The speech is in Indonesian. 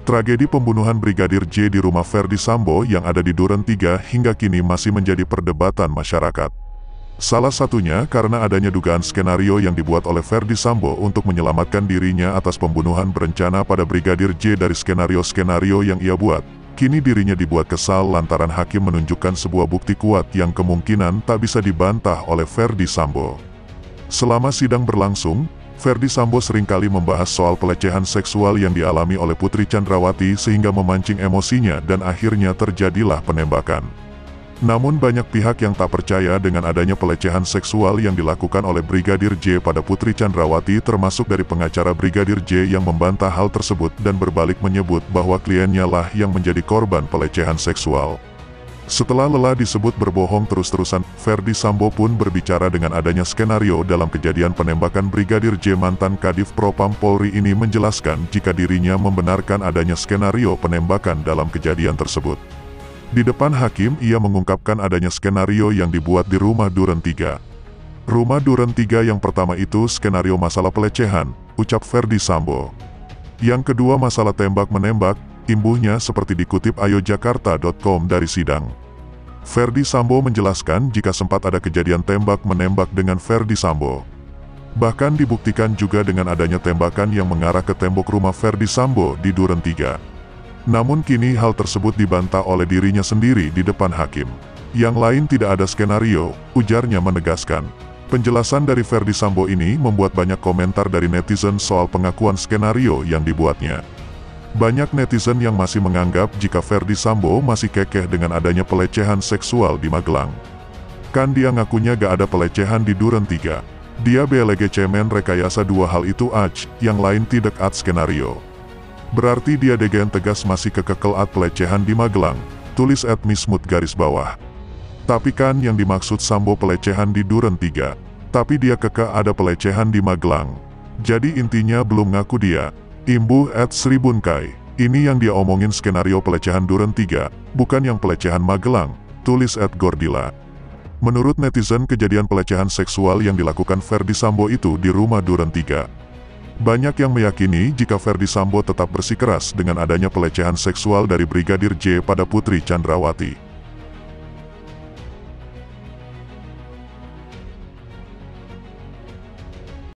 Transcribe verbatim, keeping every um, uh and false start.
Tragedi pembunuhan Brigadir J di rumah Ferdy Sambo yang ada di Duren tiga hingga kini masih menjadi perdebatan masyarakat. Salah satunya karena adanya dugaan skenario yang dibuat oleh Ferdy Sambo untuk menyelamatkan dirinya atas pembunuhan berencana pada Brigadir J. Dari skenario-skenario yang ia buat, kini dirinya dibuat kesal lantaran hakim menunjukkan sebuah bukti kuat yang kemungkinan tak bisa dibantah oleh Ferdy Sambo. Selama sidang berlangsung, Ferdy Sambo seringkali membahas soal pelecehan seksual yang dialami oleh Putri Chandrawati sehingga memancing emosinya dan akhirnya terjadilah penembakan. Namun banyak pihak yang tak percaya dengan adanya pelecehan seksual yang dilakukan oleh Brigadir J pada Putri Chandrawati, termasuk dari pengacara Brigadir J yang membantah hal tersebut dan berbalik menyebut bahwa kliennya lah yang menjadi korban pelecehan seksual. Setelah lelah disebut berbohong terus-terusan, Ferdy Sambo pun berbicara dengan adanya skenario dalam kejadian penembakan Brigadir J. Mantan Kadif Propam Polri ini menjelaskan jika dirinya membenarkan adanya skenario penembakan dalam kejadian tersebut. Di depan hakim, ia mengungkapkan adanya skenario yang dibuat di rumah Duren tiga. Rumah Duren tiga yang pertama itu skenario masalah pelecehan, ucap Ferdy Sambo. Yang kedua masalah tembak-menembak, imbuhnya seperti dikutip ayo jakarta titik com dari sidang. Ferdy Sambo menjelaskan jika sempat ada kejadian tembak-menembak dengan Ferdy Sambo. Bahkan dibuktikan juga dengan adanya tembakan yang mengarah ke tembok rumah Ferdy Sambo di Duren tiga. Namun kini hal tersebut dibantah oleh dirinya sendiri di depan hakim. Yang lain tidak ada skenario, ujarnya menegaskan. Penjelasan dari Ferdy Sambo ini membuat banyak komentar dari netizen soal pengakuan skenario yang dibuatnya. Banyak netizen yang masih menganggap jika Ferdy Sambo masih kekeh dengan adanya pelecehan seksual di Magelang. Kan dia ngakunya gak ada pelecehan di Duren tiga. Dia B L G cemen rekayasa dua hal itu aj, yang lain tidak ad skenario. Berarti dia degen tegas masih kekekel at pelecehan di Magelang, tulis at mismut garis bawah. Tapi kan yang dimaksud Sambo pelecehan di Duren tiga, tapi dia keke ada pelecehan di Magelang. Jadi intinya belum ngaku dia. Imbuh at Sribunkai, ini yang dia omongin skenario pelecehan Duren tiga, bukan yang pelecehan Magelang, tulis at Gordila. Menurut netizen, kejadian pelecehan seksual yang dilakukan Ferdy Sambo itu di rumah Duren tiga. Banyak yang meyakini jika Ferdy Sambo tetap bersikeras dengan adanya pelecehan seksual dari Brigadir J pada Putri Chandrawati.